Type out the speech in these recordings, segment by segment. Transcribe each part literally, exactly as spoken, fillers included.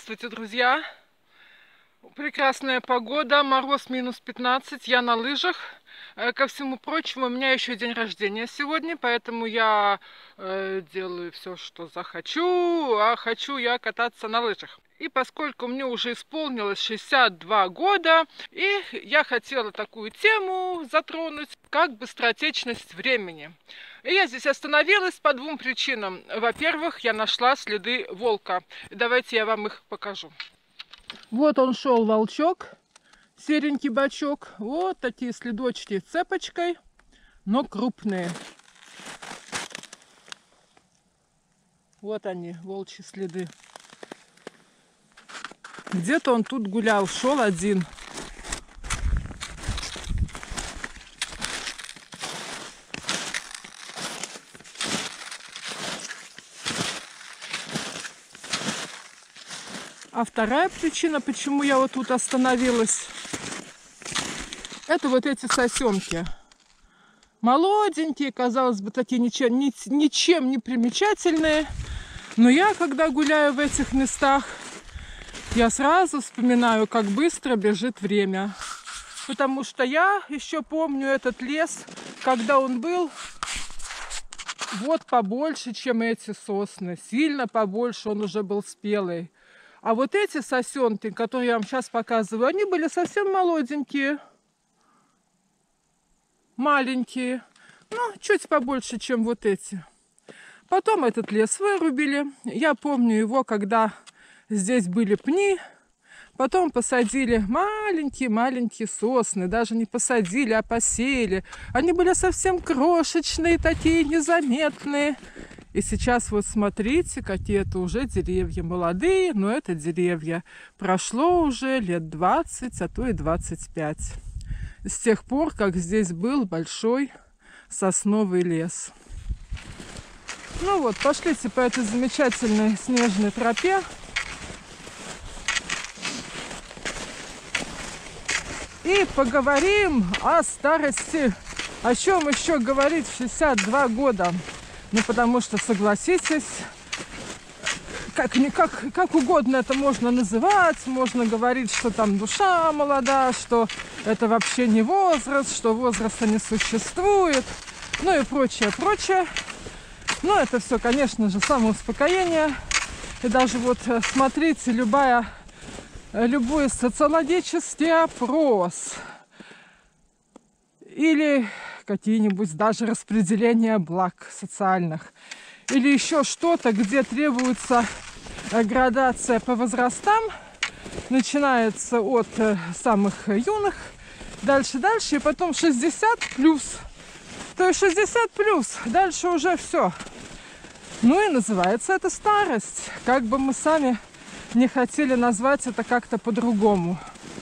Здравствуйте, друзья! Прекрасная погода, мороз минус пятнадцать, я на лыжах. Ко всему прочему, у меня еще день рождения сегодня, поэтому я э, делаю все, что захочу, а хочу я кататься на лыжах. И поскольку мне уже исполнилось шестьдесят два года, и я хотела такую тему затронуть, как быстротечность времени. И я здесь остановилась по двум причинам. Во-первых, я нашла следы волка. Давайте я вам их покажу. Вот он шел, волчок, серенький бочок. Вот такие следочки цепочкой, но крупные. Вот они, волчьи следы. Где-то он тут гулял, шел один. А вторая причина, почему я вот тут остановилась, это вот эти сосенки. Молоденькие, казалось бы, такие ничем, ничем не примечательные. Но я, когда гуляю в этих местах, я сразу вспоминаю, как быстро бежит время. Потому что я еще помню этот лес, когда он был вот побольше, чем эти сосны. Сильно побольше, он уже был спелый. А вот эти сосенки, которые я вам сейчас показываю, они были совсем молоденькие. Маленькие. Ну, чуть побольше, чем вот эти. Потом этот лес вырубили. Я помню его, когда здесь были пни. Потом посадили маленькие-маленькие сосны. Даже не посадили, а посеяли. Они были совсем крошечные, такие незаметные. И сейчас вот смотрите, какие-то уже деревья молодые, но это деревья. Прошло уже лет двадцать, а то и двадцать пять. С тех пор, как здесь был большой сосновый лес. Ну вот, пошлите по этой замечательной снежной тропе. И поговорим о старости. О чем еще говорить в шестьдесят два года? Ну, потому что, согласитесь, как, как, как угодно это можно называть. Можно говорить, что там душа молода, что это вообще не возраст, что возраста не существует, ну и прочее, прочее. Но это все, конечно же, самоуспокоение. И даже вот смотрите, любая, любой социологический опрос или какие-нибудь даже распределения благ социальных, или еще что-то, где требуется градация по возрастам, начинается от самых юных, дальше-дальше, и потом шестьдесят плюс. То есть шестьдесят плюс, дальше уже все. Ну и называется это старость. Как бы мы сами не хотели назвать это как-то по-другому.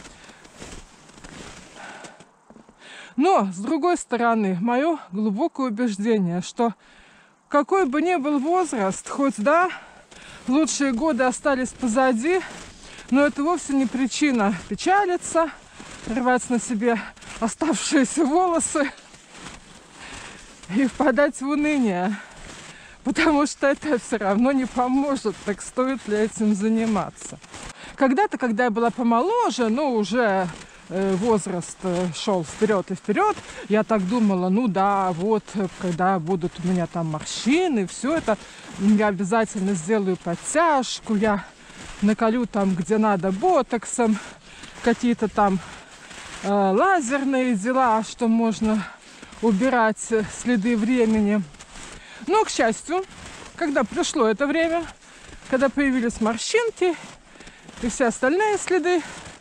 Но, с другой стороны, мое глубокое убеждение, что какой бы ни был возраст, хоть да, лучшие годы остались позади, но это вовсе не причина печалиться, рвать на себе оставшиеся волосы и впадать в уныние, потому что это все равно не поможет, так стоит ли этим заниматься. Когда-то, когда я была помоложе, но уже возраст шел вперед и вперед, я так думала, ну да, вот, когда будут у меня там морщины, все это, я обязательно сделаю подтяжку, я наколю там, где надо, ботоксом, какие-то там э, лазерные дела, что можно убирать следы времени. Но, к счастью, когда пришло это время, когда появились морщинки и все остальные следы,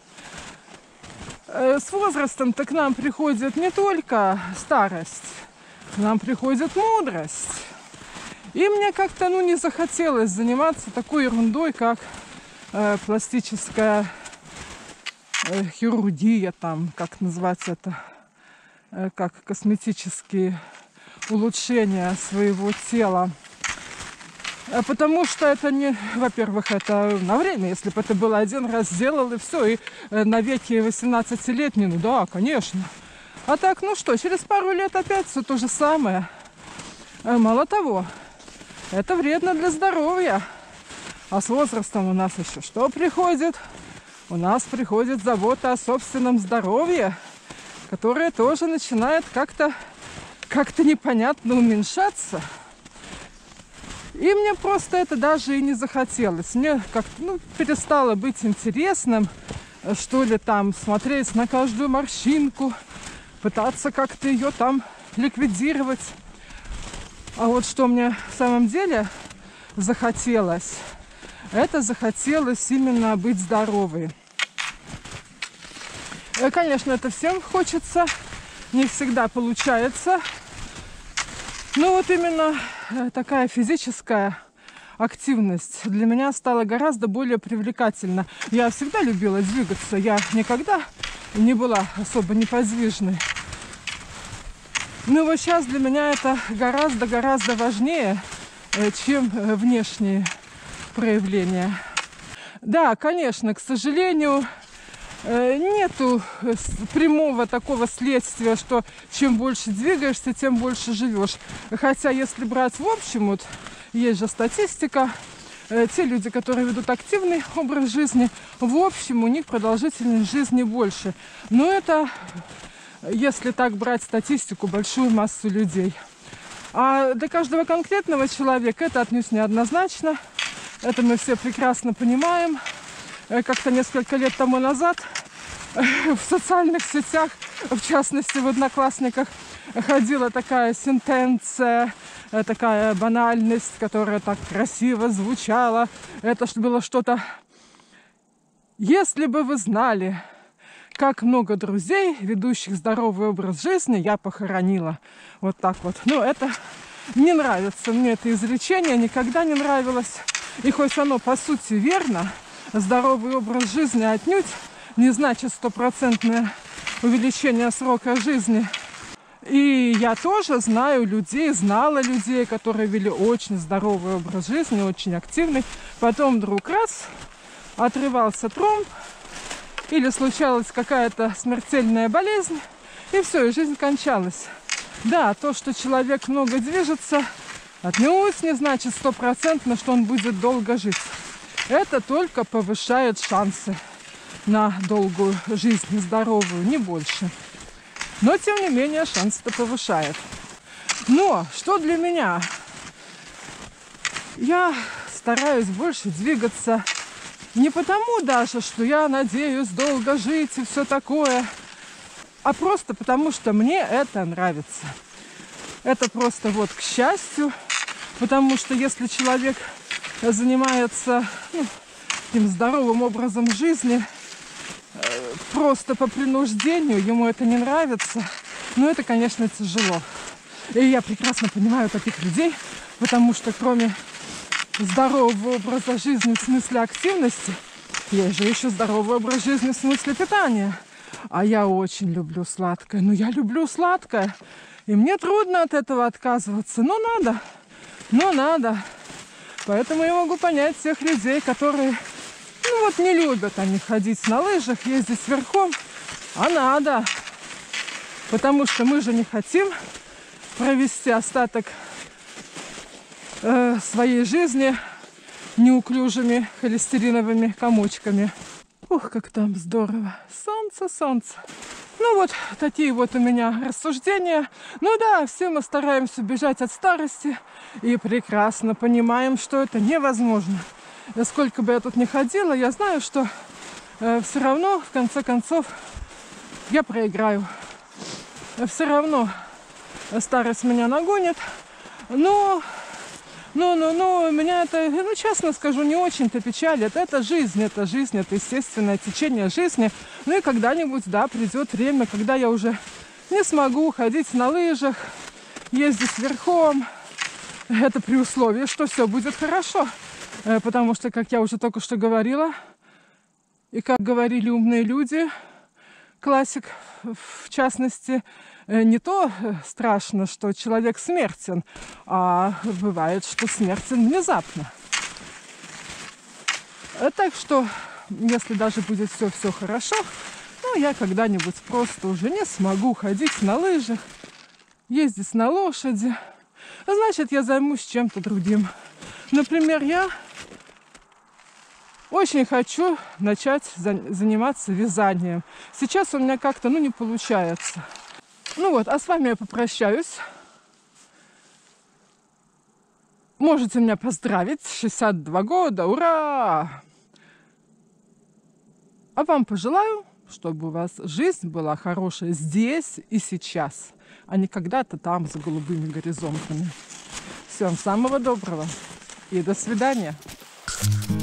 с возрастом-то к нам приходит не только старость, к нам приходит мудрость. И мне как-то ну, не захотелось заниматься такой ерундой, как э, пластическая э, хирургия, там, как назвать это, э, как косметические улучшения своего тела. Потому что это не, во-первых, это на время, если бы это было один раз сделал и все, и навеки восемнадцатилетний, ну да, конечно. А так, ну что, через пару лет опять все то же самое. Мало того, это вредно для здоровья. А с возрастом у нас еще что приходит? У нас приходит забота о собственном здоровье, которая тоже начинает как-то как-то непонятно уменьшаться. И мне просто это даже и не захотелось. Мне как-то ну, перестало быть интересным, что ли, там, смотреть на каждую морщинку, пытаться как-то ее там ликвидировать. А вот что мне в самом деле захотелось, это захотелось именно быть здоровой. И, конечно, это всем хочется, не всегда получается. Но вот именно такая физическая активность для меня стала гораздо более привлекательна. Я всегда любила двигаться, я никогда не была особо неподвижной. Но вот сейчас для меня это гораздо-гораздо важнее, чем внешние проявления. Да, конечно, к сожалению, нету прямого такого следствия, что чем больше двигаешься, тем больше живешь. Хотя, если брать в общем, вот есть же статистика, те люди, которые ведут активный образ жизни, в общем, у них продолжительность жизни больше. Но это, если так брать статистику, большую массу людей. А для каждого конкретного человека это отнюдь неоднозначно. Это мы все прекрасно понимаем. Как-то несколько лет тому назад в социальных сетях, в частности в Одноклассниках, ходила такая сентенция, такая банальность, которая так красиво звучала. Это было что-то... Если бы вы знали, как много друзей, ведущих здоровый образ жизни, я похоронила. Вот так вот. Ну, это не нравится мне, это изречение, никогда не нравилось. И хоть оно по сути верно, здоровый образ жизни отнюдь не значит стопроцентное увеличение срока жизни. И я тоже знаю людей, знала людей, которые вели очень здоровый образ жизни, очень активный. Потом вдруг раз, отрывался тромб, или случалась какая-то смертельная болезнь, и все, и жизнь кончалась. Да, то, что человек много движется, отнюдь не значит стопроцентно, что он будет долго жить. Это только повышает шансы на долгую жизнь, здоровую, не больше. Но, тем не менее, шансы-то повышает. Но что для меня? Я стараюсь больше двигаться. Не потому даже, что я надеюсь долго жить и все такое, а просто потому, что мне это нравится. Это просто вот к счастью, потому что если человек занимается ну, таким здоровым образом жизни, просто по принуждению, ему это не нравится, но это, конечно, тяжело. И я прекрасно понимаю таких людей, потому что кроме здорового образа жизни в смысле активности, есть же еще здоровый образ жизни в смысле питания. А я очень люблю сладкое. Ну, я люблю сладкое. И мне трудно от этого отказываться. Но надо. Но надо. Поэтому я могу понять тех людей, которые, ну вот, не любят они ходить на лыжах, ездить верхом. А надо. Потому что мы же не хотим провести остаток э, своей жизни неуклюжими холестериновыми комочками. Ух, как там здорово. Солнце, солнце. Ну вот такие вот у меня рассуждения. Ну да, все мы стараемся бежать от старости и прекрасно понимаем, что это невозможно. И сколько бы я тут ни ходила, я знаю, что э, все равно, в конце концов, я проиграю. Все равно старость меня нагонит. Но... Ну, ну, ну, меня это, ну, честно скажу, не очень-то печалит. Это жизнь, это жизнь, это естественное течение жизни. Ну и когда-нибудь, да, придет время, когда я уже не смогу ходить на лыжах, ездить верхом. Это при условии, что все будет хорошо. Потому что, как я уже только что говорила, и как говорили умные люди, классик в частности, не то страшно, что человек смертен, а бывает, что смертен внезапно. Так что, если даже будет все-все хорошо, ну, я когда-нибудь просто уже не смогу ходить на лыжах, ездить на лошади. Значит, я займусь чем-то другим. Например, я Очень хочу начать заниматься вязанием. Сейчас у меня как-то, ну, не получается. Ну вот, а с вами я попрощаюсь. Можете меня поздравить. шестьдесят два года. Ура! А вам пожелаю, чтобы у вас жизнь была хорошая здесь и сейчас, а не когда-то там за голубыми горизонтами. Всем самого доброго и до свидания.